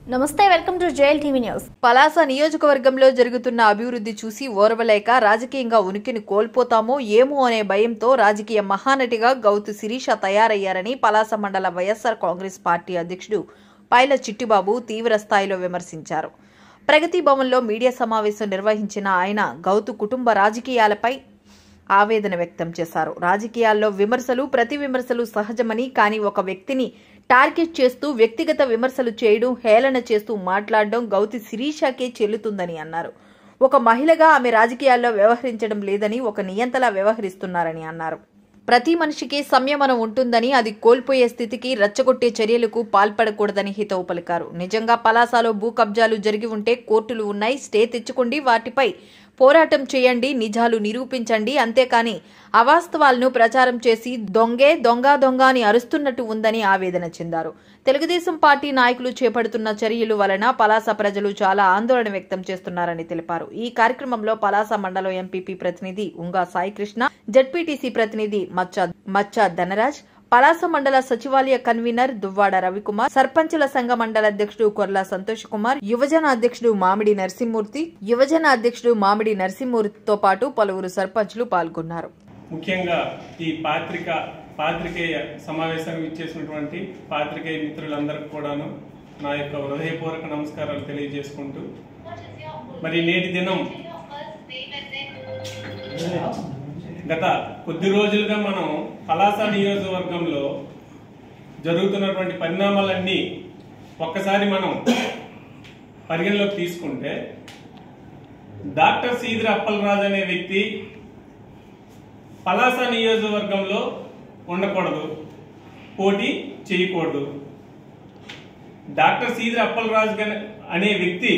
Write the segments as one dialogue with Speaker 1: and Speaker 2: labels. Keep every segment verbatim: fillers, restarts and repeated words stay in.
Speaker 1: నమస్తే, welcome to JL TV news.
Speaker 2: Palasa నియోజకవర్గంలో జరుగుతున్న అభివృద్ధి చూసి ఓర్వలేక రాజకీయంగా ఉనికిని కోల్పోతామో ఏమో అనే భయంతో రాజకీయ మహానటిగా గౌతు శిరీష తయారయ్యారని పలాస మండల వైఎస్ఆర్ కాంగ్రెస్ పార్టీ అధ్యక్షుడు పైల చిట్టిబాబు తీవ్ర స్థాయిలో విమర్శించారు. ప్రగతి భవన్లో మీడియా సమావేశం నిర్వహించిన ఆయన గౌతు కుటుంబ రాజకీయాలపై ఆవేదన వ్యక్తం చేశారు. రాజకీయాల్లో విమర్శలు ప్రతి విమర్శలు సహజమని, కానీ ఒక వ్యక్తిని టార్గెట్ చేస్తూ వ్యక్తిగత విమర్శలు చేయడం, హేళన చేస్తూ మాట్లాడడం గౌతు శిరీషకే చెల్లుతుందని అన్నారు. ఒక మహిళగా ఆమె రాజకీయాల్లో వ్యవహరించడం లేదని, ఒక నియంతలా వ్యవహరిస్తున్నారని అన్నారు. ప్రతి మనిషికి సంయమనం ఉంటుందని, అది కోల్పోయే స్థితికి రెచ్చగొట్టే చర్యలకు పాల్పడకూడదని హితవు పలికారు. నిజంగా పలాసలో భూ కబ్జాలు జరిగి ఉంటే కోర్టులు ఉన్నాయి, స్టే తెచ్చుకోండి, వాటిపై పోరాటం చేయండి, నిజాలు నిరూపించండి, అంతేకాని అవాస్తవాలను ప్రచారం చేసి దొంగే దొంగ దొంగ అని అరుస్తున్నట్టు ఉందని ఆవేదన చెందారు. తెలుగుదేశం పార్టీ నాయకులు చేపడుతున్న చర్యల వలన పలాస ప్రజలు చాలా ఆందోళన వ్యక్తం చేస్తున్నారని తెలిపారు. ఈ కార్యక్రమంలో పలాస మండలం ఎంపీపీ ప్రతినిధి ఉంగా సాయికృష్ణ, జడ్పీటీసీ ప్రతినిధి మచ్చ మచ్చ ధనరాజ్, పలాస మండల సచివాలయ కన్వీనర్ దువ్వాడ రవికుమార్, సర్పంచుల సంఘ మండల అధ్యక్షుడు కొర్లా సంతోష్ కుమార్, యువజన అధ్యక్షుడు మామిడి నరసింహమూర్తి యువజన అధ్యక్షుడు మామిడి నరసింహమూర్తితో పాటు పలువురు సర్పంచులు పాల్గొన్నారు.
Speaker 3: ముఖ్యంగా ఈ పాత్రిక పాత్రికేయ సమావేశానికి ఇచ్చేసినటువంటి పాత్రికేయ మిత్రులందరికీ కూడాను నా యొక్క హృదయపూర్వక నమస్కారాలు తెలియజేసుకుంటూ, మరి నేటి దినం గత కొద్ది రోజులుగా మనం పలాస నియోజకవర్గంలో జరుగుతున్నటువంటి పరిణామాలన్నీ ఒక్కసారి మనం పరిగణలోకి తీసుకుంటే, డాక్టర్ సీదిరి అప్పలరాజు అనే వ్యక్తి పలాస నియోజకవర్గంలో ఉండకూడదు, పోటీ చేయకూడదు. డాక్టర్ సీదిరి అప్పలరాజు అనే వ్యక్తి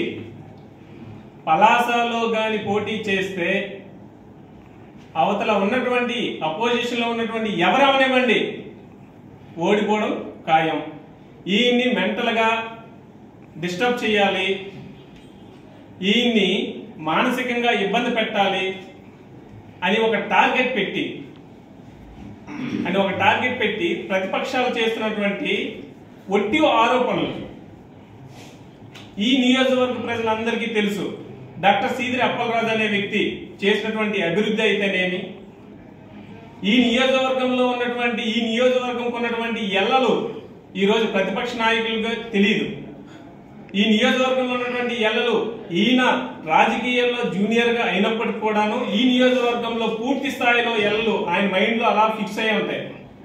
Speaker 3: పలాసలో గాని పోటీ చేస్తే అవతల ఉన్నటువంటి అపోజిషన్ లో ఉన్నటువంటి ఎవరెవనివ్వండి ఓడిపోవడం ఖాయం. ఈయన్ని మెంటల్ గా డిస్టర్బ్ చేయాలి, ఈయన్ని మానసికంగా ఇబ్బంది పెట్టాలి అని ఒక టార్గెట్ పెట్టి అని ఒక టార్గెట్ పెట్టి ప్రతిపక్షాలు చేస్తున్నటువంటి ఒట్టి ఆరోపణలు ఈ నియోజకవర్గ ప్రజలందరికీ తెలుసు. డాక్టర్ సీదిరి అప్పలరాజు అనే వ్యక్తి చేసినటువంటి అభివృద్ధి అయితేనేమి, ఈ నియోజకవర్గంలో ఉన్నటువంటి ఈ నియోజకవర్గంకు ఉన్నటువంటి ఎల్లలు ఈరోజు ప్రతిపక్ష నాయకులుగా తెలియదు. ఈ నియోజకవర్గంలో ఉన్నటువంటి ఎల్లలు ఈయన రాజకీయాల్లో జూనియర్ గా అయినప్పటికీ కూడాను ఈ నియోజకవర్గంలో పూర్తి స్థాయిలో ఎల్లలు ఆయన మైండ్ లో అలా ఫిక్స్ అయి ఉంటాయి.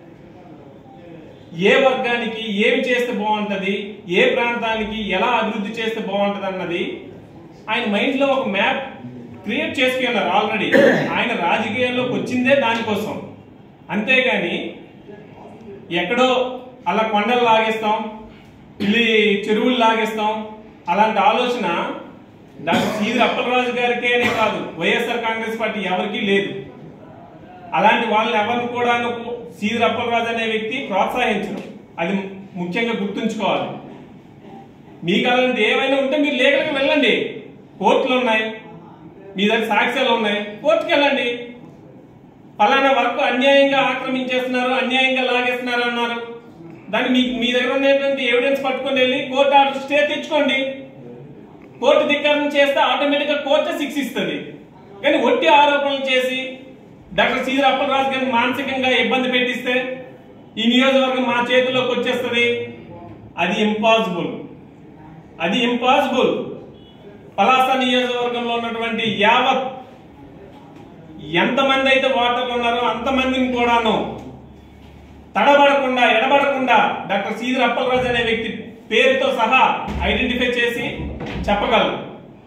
Speaker 3: ఏ వర్గానికి ఏమి చేస్తే బాగుంటది, ఏ ప్రాంతానికి ఎలా అభివృద్ధి చేస్తే బాగుంటది అన్నది ఆయన మైండ్ లో ఒక మ్యాప్ క్రియేట్ చేసుకున్నారు ఆల్రెడీ. ఆయన రాజకీయాల్లోకి వచ్చిందే దానికోసం, అంతేగాని ఎక్కడో అలా కొండలు లాగేస్తాం, ఇల్లి చెరువులు లాగేస్తాం అలాంటి ఆలోచన డాక్టర్ సీదిరి అప్పలరాజు గారికేనే కాదు, వైఎస్ఆర్ కాంగ్రెస్ పార్టీ ఎవరికీ లేదు. అలాంటి వాళ్ళని ఎవరిని కూడా సీదిరి అప్పలరాజు అనే వ్యక్తి ప్రోత్సహించరు. అది ముఖ్యంగా గుర్తుంచుకోవాలి. మీకు అలాంటి ఏమైనా ఉంటే మీరు లీగల్గా వెళ్ళండి, కోర్టులు ఉన్నాయి, మీ దగ్గర సాక్ష్యాలు ఉన్నాయి, కోర్టుకు వెళ్ళండి. ఫలానా వరకు అన్యాయంగా ఆక్రమించేస్తున్నారు, అన్యాయంగా లాగేస్తున్నారు అన్నారు, దాన్ని మీ మీ దగ్గర ఉన్నటువంటి ఎవిడెన్స్ పట్టుకొని వెళ్ళి కోర్టు ఆర్డర్ స్టే తెచ్చుకోండి. కోర్టు ధిక్కారం చేస్తే ఆటోమేటిక్ గా కోర్టు శిక్షిస్తుంది. కానీ ఒట్టి ఆరోపణలు చేసి డాక్టర్ సీదిరి అప్పలరాజు గారిని మానసికంగా ఇబ్బంది పెట్టిస్తే ఈ నియోజకవర్గం మా చేతుల్లోకి వచ్చేస్తుంది, అది ఇంపాసిబుల్. అది ఇంపాసిబుల్. పలాస నియోజకవర్గంలో ఉన్నటువంటి యావత్ ఎంతమంది అయితే ఓటర్లు ఉన్నారో అంతమందిని కూడాను తడబడకుండా ఎడబడకుండా డాక్టర్ సీదిరి అప్పలరాజు అనే వ్యక్తి పేరుతో సహా ఐడెంటిఫై చేసి చెప్పగలరు.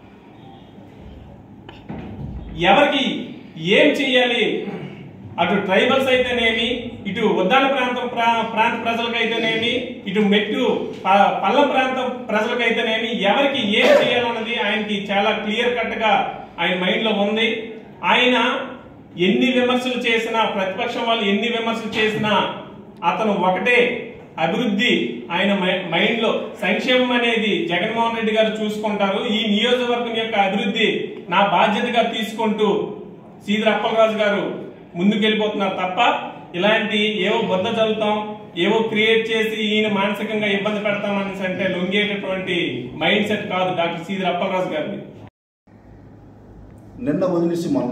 Speaker 3: ఎవరికి ఏం చెయ్యాలి, అటు ట్రైబల్స్ అయితేనేమి, ఇటు ఉద్దాన ప్రాంతం ప్రాంత ప్రజలకైతేనేమి, ఇటు మెట్టు పల్లం ప్రాంతం ప్రజలకైతేనేమి, ఎవరికి ఏం చేయాలన్నది ఆయనకి చాలా క్లియర్ కట్ గా ఆయన మైండ్ లో ఉంది. ఆయన ఎన్ని విమర్శలు చేసినా, ప్రతిపక్షం వాళ్ళు ఎన్ని విమర్శలు చేసినా అతను ఒకటే అభివృద్ధి ఆయన మైండ్ లో. సంక్షేమం అనేది జగన్మోహన్ రెడ్డి గారు చూసుకుంటారు, ఈ నియోజకవర్గం యొక్క అభివృద్ధి నా బాధ్యతగా తీసుకుంటూ సీదిరి అప్పలరాజు గారు ముందుకెళ్ళిపోతున్నారు తప్ప ఇలాంటి ఏవో బొద్ద చదువుతాం ఏవో క్రియేట్ చేసి ఈయన మానసికంగా ఇబ్బంది పెడతామని అంటే లొంగేటటువంటి మైండ్ సెట్ కాదు డాక్టర్ సీదిరి అప్పలరాజు గారిది.
Speaker 4: నిన్న వదిలేసి మొన్న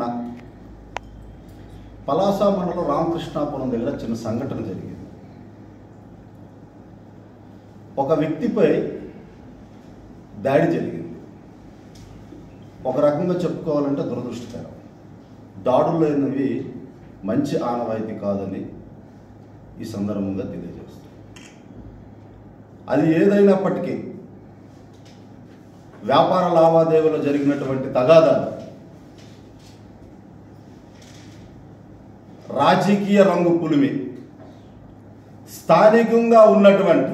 Speaker 4: పలాస మండలం రామకృష్ణాపురం దగ్గర చిన్న సంఘటన జరిగింది. ఒక వ్యక్తిపై దాడి జరిగింది. ఒక రకంగా చెప్పుకోవాలంటే దురదృష్టకరం. దాడుల్లో అనేవి మంచి ఆనవాయితీ కాదని ఈ సందర్భంగా తెలియజేస్తుంది. అది ఏదైనప్పటికీ వ్యాపార లావాదేవీలో జరిగినటువంటి తగాదాలు రాజకీయ రంగు పులిమి స్థానికంగా ఉన్నటువంటి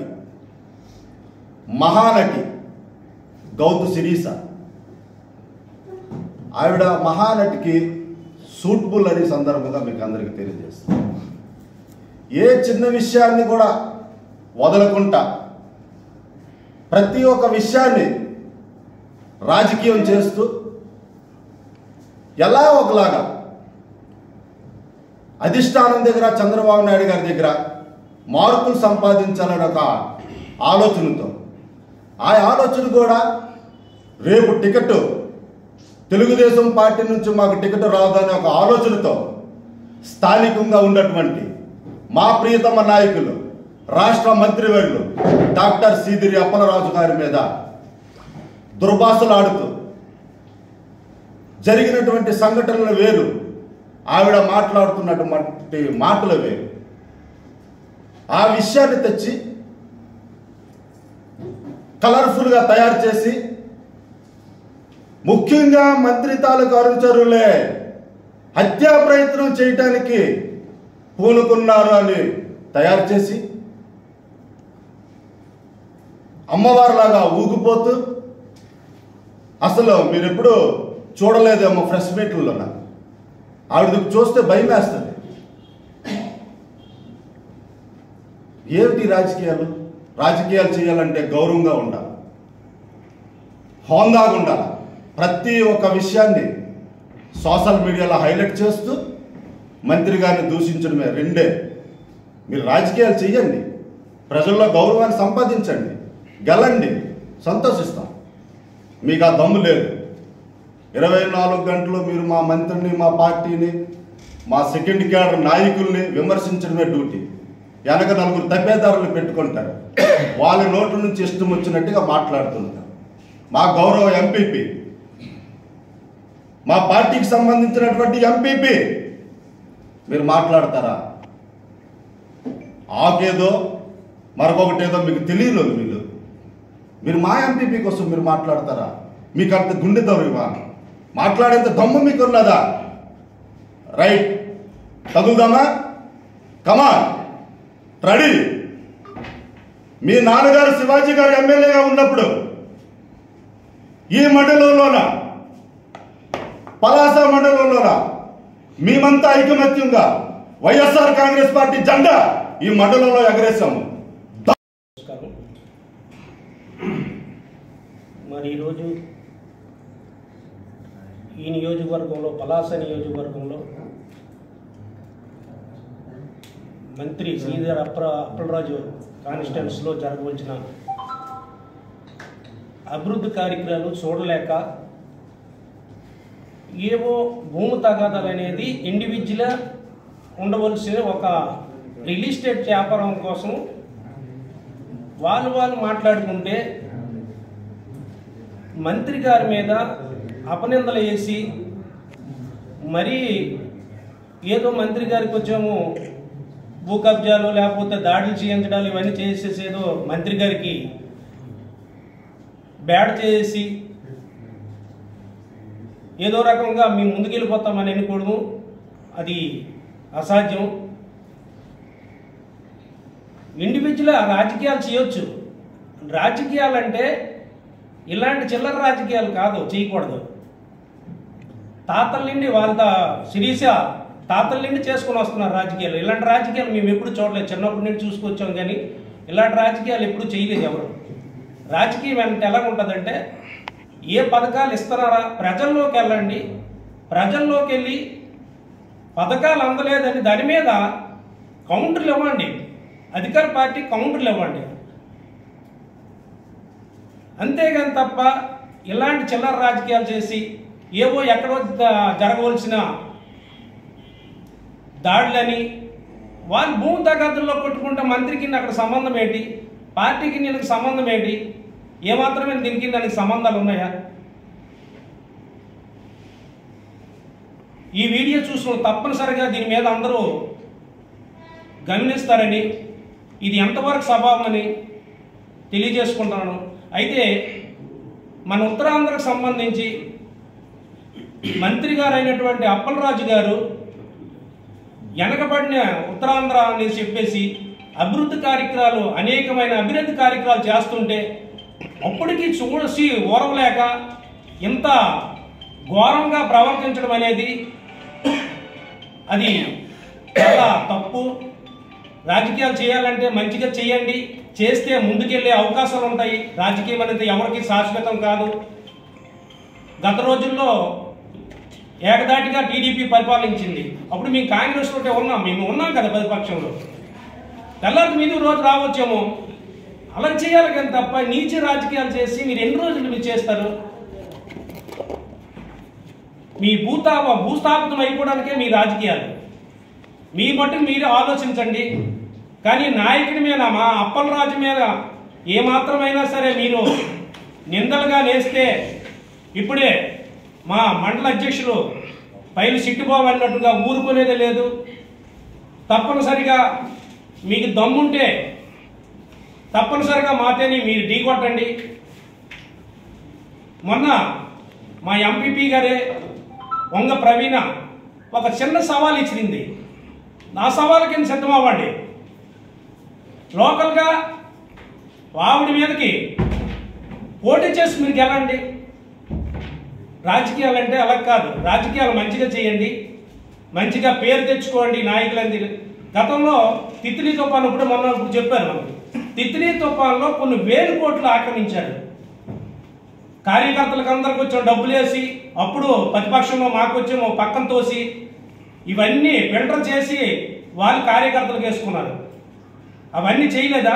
Speaker 4: మహానటి గౌతు శిరీష, ఆవిడ మహానటికి సూట్బుల్ అనే సందర్భంగా మీకు అందరికీ తెలియజేస్తుంది. ఏ చిన్న విషయాన్ని కూడా వదలకుండా ప్రతి ఒక్క విషయాన్ని రాజకీయం చేస్తూ ఎలా ఒకలాగా అధిష్టానం దగ్గర చంద్రబాబు నాయుడు గారి దగ్గర మార్కులు సంపాదించాలని ఒక ఆలోచనతో, ఆ ఆలోచన కూడా రేపు టికెట్ తెలుగుదేశం పార్టీ నుంచి మాకు టికెట్ రాదనే ఒక ఆలోచనతో స్థానికంగా ఉన్నటువంటి మా ప్రియతమ నాయకులు రాష్ట్ర మంత్రివర్యులు డాక్టర్ సీదిరి అప్పలరాజు గారి మీద దుర్భాషలాడుతూ జరిగినటువంటి సంఘటనలు వేరు, ఆవిడ మాట్లాడుతున్నటువంటి మాటలు వేరు. ఆ విషయాన్ని తెచ్చి కలర్ఫుల్గా తయారు చేసి ముఖ్యంగా మంత్రి తాలూకు అనుచరులే హత్యా ప్రయత్నం చేయటానికి పూనుకున్నారు అని తయారు చేసి అమ్మవారిలాగా ఊగిపోతూ, అసలు మీరు ఎప్పుడు చూడలేదేమో ప్రెస్ మీట్లలో, ఆవిడ చూస్తే భయం వేస్తుంది. ఏమిటి రాజకీయాలు? రాజకీయాలు చేయాలంటే గౌరవంగా ఉండాలి, హోందాగా ఉండాలి. ప్రతి ఒక్క విషయాన్ని సోషల్ మీడియాలో హైలైట్ చేస్తూ మంత్రి గారిని దూషించడమే రెండే. మీరు రాజకీయాలు చేయండి, ప్రజల్లో గౌరవాన్ని సంపాదించండి, గెలండి, సంతోషిస్తాం. మీకు ఆ దమ్ము లేదు. ఇరవై నాలుగు గంటలు మీరు మా మంత్రిని, మా పార్టీని, మా సెకండ్ క్యాడర్ నాయకుల్ని విమర్శించడమే డ్యూటీ. వెనక నలుగురు తప్పేదారులు పెట్టుకుంటారు, వాళ్ళ నోట్ల నుంచి ఇష్టం వచ్చినట్టుగా మాట్లాడుతుంటారు. మా గౌరవ ఎంపీపీ, మా పార్టీకి సంబంధించినటువంటి ఎంపీపీ మీరు మాట్లాడతారా? ఆకేదో మరొకటేదో మీకు తెలియదు. మీరు మీరు మా ఎంపీపీ కోసం మీరు మాట్లాడతారా? మీకు అంత గుండె దౌర్యమా? మాట్లాడేంత దమ్ము మీకు ఉన్నదా? రైట్, తగులుదామా? కమాన్, రెడీ. మీ నాన్నగారు శివాజీ గారు ఎమ్మెల్యేగా ఉన్నప్పుడు ఈ మండలంలోన, పలాస మండలంలోన మేమంతా ఐకమత్యంగా వైఎస్ఆర్ కాంగ్రెస్ పార్టీ జెండా ఈ మండలంలో ఎగరేశాము.
Speaker 5: మరి ఈరోజు ఈ నియోజకవర్గంలో, పలాస నియోజకవర్గంలో మంత్రి సీదిరి అప్పల అప్పలరాజు కాన్స్టిట్యున్సీలో జరగవలసిన అభివృద్ధి కార్యక్రమాలు చూడలేక ఏవో భూమి తగాదాలు అనేది ఇండివిజువల్గా ఉండవలసిన ఒక రియల్ ఎస్టేట్ వ్యాపారం కోసం వాళ్ళు వాళ్ళు మాట్లాడుకుంటే మంత్రి గారి మీద అపనిందలు వేసి మరీ ఏదో మంత్రి గారికి వచ్చేమో భూ కబ్జాలు లేకపోతే దాడులు చేయించడాలు ఇవన్నీ చేసేసి ఏదో మంత్రి గారికి బ్యాడ్ చేసి ఏదో రకంగా మేము ముందుకెళ్ళిపోతామని అనుకోవడము అది అసాధ్యం. ఇండివిజువల్ రాజకీయాలు చేయొచ్చు. రాజకీయాలు అంటే ఇలాంటి చిల్లర రాజకీయాలు కాదు, చేయకూడదు. తాతల నుండి వాళ్ళ శిరీష తాతల నుండి చేసుకుని వస్తున్నారు రాజకీయాలు. ఇలాంటి రాజకీయాలు మేము ఎప్పుడు చూడలేదు, చిన్నప్పటి నుండి చూసుకొచ్చాం. కానీ ఇలాంటి రాజకీయాలు ఎప్పుడు చేయలేదు ఎవరు. రాజకీయం అంటే ఎలా ఉంటుందంటే, ఏ పథకాలు ఇస్తున్నారా ప్రజల్లోకి వెళ్ళండి, ప్రజల్లోకి వెళ్ళి పథకాలు అందలేదని దాని మీద కౌంటర్లు ఇవ్వండి. అధికార పార్టీ కౌంటర్లు ఇవ్వండి. అంతేగాని తప్ప ఇలాంటి చిల్లర రాజకీయాలు చేసి ఏవో ఎక్కడో జరగవలసిన దాడులని వాళ్ళు భూమి తగాదుల్లో కొట్టుకుంటే మంత్రికి అక్కడ సంబంధం ఏంటి, పార్టీకి నీకు సంబంధం ఏంటి, ఏమాత్రమే దీనికి దానికి సంబంధాలు ఉన్నాయా? ఈ వీడియో చూసిన తప్పనిసరిగా దీని మీద అందరూ గమనిస్తారని, ఇది ఎంతవరకు స్వభావం అని తెలియజేసుకుంటున్నాను. అయితే మన ఉత్తరాంధ్రకు సంబంధించి మంత్రి గారు అయినటువంటి అప్పలరాజు గారు వెనకబడిన ఉత్తరాంధ్ర అని చెప్పేసి అభివృద్ధి కార్యక్రమాలు అనేకమైన అభివృద్ధి కార్యక్రమాలు చేస్తుంటే అప్పటికి చూసి ఓరవలేక ఇంత ఘోరంగా ప్రవర్తించడం అనేది అది చాలా తప్పు. రాజకీయాలు చేయాలంటే మంచిగా చేయండి, చేస్తే ముందుకెళ్లే అవకాశాలు ఉంటాయి. రాజకీయం అనేది ఎవరికి శాశ్వతం కాదు. గత రోజుల్లో ఏకదాటిగా టీడీపీ పరిపాలించింది, అప్పుడు మేము కాంగ్రెస్ ఉంటే ఉన్నాం, మేము ఉన్నాం కదా ప్రతిపక్షంలో. తెల్లారి మీద రోజు రావచ్చేమో, అలా చేయాలి కానీ తప్ప నీచ రాజకీయాలు చేసి మీరు ఎన్ని రోజులు మీరు చేస్తారు? మీ భూతాప భూస్థాపితం అయిపోవడానికే మీ రాజకీయాలు. మీ మట్టుకు మీరు ఆలోచించండి. కానీ నాయకుడి మీద, మా అప్పలరాజు మీద ఏమాత్రమైనా సరే మీరు నిందలుగా నేస్తే ఇప్పుడే మా మండల అధ్యక్షులు పైలు సిట్టుబాబు అన్నట్టుగా ఊరుకునేదే లేదు. తప్పనిసరిగా మీకు దమ్ముంటే తప్పనిసరిగా మాతేని మీరు ఢీకొట్టండి. మొన్న మా ఎంపీపీ గారే వంగ ప్రవీణ ఒక చిన్న సవాల్ ఇచ్చింది. నా సవాల్ కింద సిద్ధమవ్వండి. లోకల్గా ఆవిడ మీదకి పోటీ చేసి మీరు గెలండి. రాజకీయాలు అంటే అలా కాదు. రాజకీయాలు మంచిగా చేయండి, మంచిగా పేరు తెచ్చుకోండి నాయకులంది. గతంలో తిత్లీ తుఫాను ఇప్పుడు మొన్న ఇప్పుడు చెప్పారు మనకు. తిత్లీ తుఫాన్లో కొన్ని వేలు కోట్లు ఆక్రమించారు. కార్యకర్తలకు అందరికి వచ్చాం డబ్బులు వేసి, అప్పుడు ప్రతిపక్షంలో మాకు వచ్చేమో పక్కన తోసి ఇవన్నీ ఫిల్టర్ చేసి వాళ్ళు కార్యకర్తలకు వేసుకున్నారు. అవన్నీ చేయలేదా?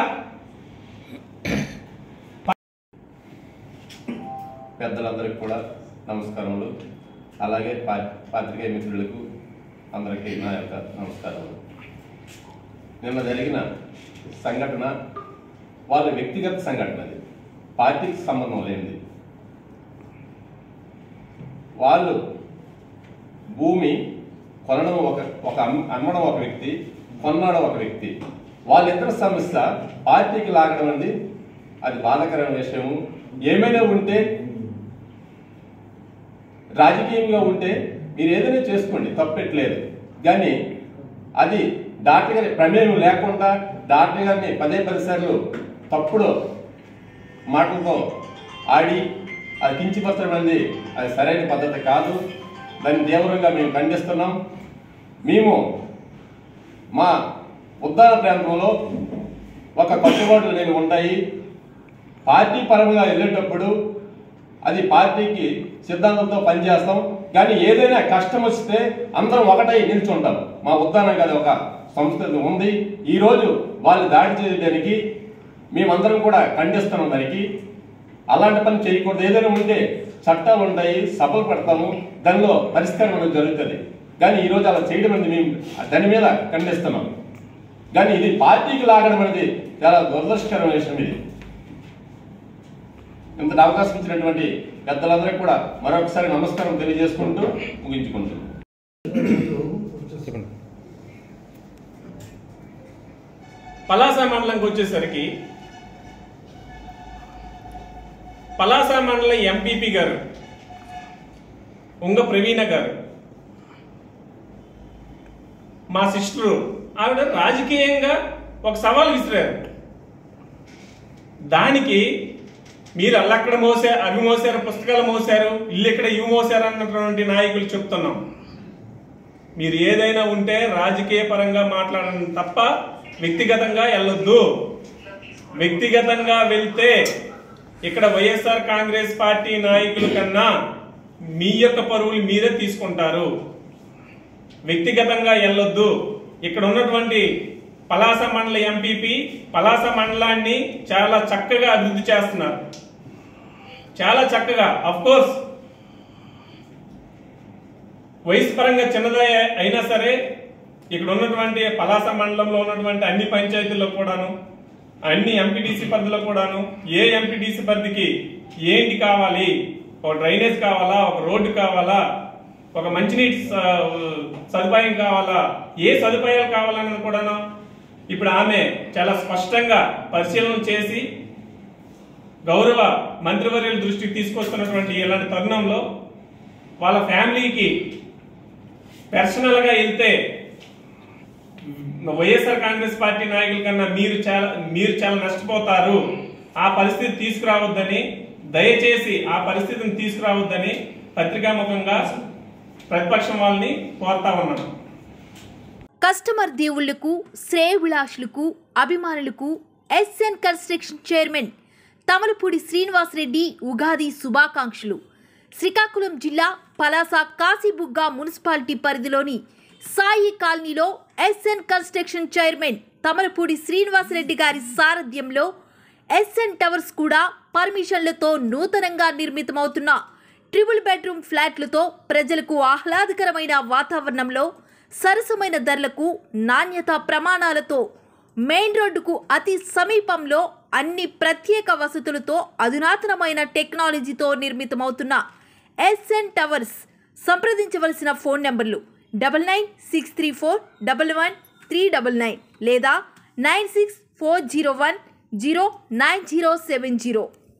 Speaker 6: పెద్దలందరికీ కూడా నమస్కారములు. అలాగే పాత్రికేయ మిత్రులకు అందరికీ నా యొక్క నమస్కారములు. నిన్న జరిగిన సంఘటన వాళ్ళ వ్యక్తిగత సంఘటన, అది పార్టీకి సంబంధం లేనిది. వాళ్ళు భూమి కొనడం ఒక ఒక అమ్మడం ఒక వ్యక్తి, కొన్నాడు ఒక వ్యక్తి. వాళ్ళిద్దరి సమస్య పార్టీకి లాగడం అనేది అది బాధాకరమైన విషయము. ఏమైనా ఉంటే రాజకీయంగా ఉంటే మీరు ఏదైనా చేసుకోండి, తప్పెట్లేదు. కానీ అది డాక్టర్ గారి ప్రమేయం లేకుండా డాక్టర్ గారిని పదే పది సార్లు తప్పుడు మాటలతో ఆడి అది కించిపరచడం అనేది అది సరైన పద్ధతి కాదు. దాన్ని తీవ్రంగా మేము ఖండిస్తున్నాం. మేము మా ఉద్దాన ప్రాంతంలో ఒక కట్టుబాట్లు అనేవి ఉంటాయి. పార్టీ పరంగా వెళ్ళేటప్పుడు అది పార్టీకి సిద్ధాంతంతో పనిచేస్తాం. కానీ ఏదైనా కష్టం వస్తే అందరం ఒకటై నిల్చుంటాం. మా ఉద్దానం కదా ఒక సంస్కృతి ఉంది. ఈరోజు వాళ్ళు దాడి చేయడానికి మేమందరం కూడా ఖండిస్తున్నాం. దానికి అలాంటి పని చేయకూడదు. ఏదైనా ఉంటే చట్టాలు ఉంటాయి, సభలు పెడతాము, దానిలో పరిష్కారం అనేది జరుగుతుంది. కానీ ఈరోజు అలా చేయడం అనేది మేము దాని మీద ఖండిస్తున్నాం. కానీ ఇది పార్టీకి లాగడం అనేది చాలా దురదృష్టకరమైన విషయం. ఇది ఇంత అవకాశం ఇచ్చినటువంటి పెద్దలందరికీ కూడా మరొకసారి నమస్కారం తెలియజేసుకుంటూ ముగించుకుంటున్నాం.
Speaker 3: పలాస మండలంకి వచ్చేసరికి పలాస మండలం ఎంపీపీ గారు ఉంగ ప్రవీణ గారు మా సిస్టరు, ఆవిడ రాజకీయంగా ఒక సవాల్ విసిరారు. దానికి మీరు అల్లక్కడ మోసారు, అవి మోసారు, పుస్తకాలు మోసారు, ఇల్లు ఇక్కడ ఇవి మోసారు అన్నటువంటి నాయకులు చెప్తున్నాం. మీరు ఏదైనా ఉంటే రాజకీయ పరంగా మాట్లాడడం తప్ప వ్యక్తిగతంగా వెళ్ళొద్దు. వ్యక్తిగతంగా వెళ్తే ఇక్కడ వైఎస్ఆర్ కాంగ్రెస్ పార్టీ నాయకుల కన్నా మీ యొక్క పరువులు మీరే తీసుకుంటారు. వ్యక్తిగతంగా వెళ్ళొద్దు. ఇక్కడ ఉన్నటువంటి పలాస మండల ఎంపీపీ పలాస మండలాన్ని చాలా చక్కగా అభివృద్ధి చేస్తున్నారు. చాలా చక్కగా. అఫ్ కోర్స్ వయసు పరంగా చిన్నదే అయినా సరే ఇక్కడ ఉన్నటువంటి పలాస మండలంలో ఉన్నటువంటి అన్ని పంచాయతీల్లో కూడాను, అన్ని ఎంపీటీసీ పరిధిలో కూడాను ఏ ఎంపీటీసీ పరిధికి ఏంటి కావాలి, ఒక డ్రైనేజ్ కావాలా, ఒక రోడ్డు కావాలా, ఒక మంచినీటి సదుపాయం కావాలా, ఏ సదుపాయాలు కావాలన్నది కూడాను ఇప్పుడు ఆమె చాలా స్పష్టంగా పరిశీలన చేసి గౌరవ మంత్రివర్యుల దృష్టికి తీసుకొస్తున్నటువంటి ఇలాంటి తరుణంలో వాళ్ళ ఫ్యామిలీకి పర్సనల్ గా వెళ్తే వైఎస్ఆర్ కాంగ్రెస్ పార్టీ నాయకుల కన్నా మీరు చాలా మీరు చాలా నష్టపోతారు, ఆ పరిస్థితి తీసుకురావద్దని, దయచేసి ఆ పరిస్థితిని తీసుకురావద్దని పత్రికాముఖంగా ప్రతిపక్షం వాళ్ళని కోరుతా ఉన్నాను.
Speaker 2: కస్టమర్ దేవుళ్లకు, శ్రేయభిలాషులకు, అభిమానులకు SN construction chairman Tamalapudi Srinivasa Reddy Ugadi శుభాకాంక్షలు. శ్రీకాకుళం జిల్లా పలాస కాశీబుగ్గ మున్సిపాలిటీ పరిధిలోని సాయి కాలనీలో SN construction chairman Tamalapudi Srinivasa Reddy గారి సారథ్యంలో ఎస్ఎన్ టవర్స్ కూడా పర్మిషన్లతో నూతనంగా నిర్మితమవుతున్న ట్రిపుల్ బెడ్రూమ్ ఫ్లాట్లతో ప్రజలకు ఆహ్లాదకరమైన వాతావరణంలో సరసమైన ధరలకు నాణ్యత ప్రమాణాలతో మెయిన్ రోడ్డుకు అతి సమీపంలో అన్ని ప్రత్యేక వసతులతో అధునాతనమైన టెక్నాలజీతో నిర్మితమవుతున్న ఎస్ఎన్ టవర్స్. సంప్రదించవలసిన ఫోన్ నెంబర్లు double nine six three four double one three double nine లేదా nine six four zero one zero nine zero seven zero.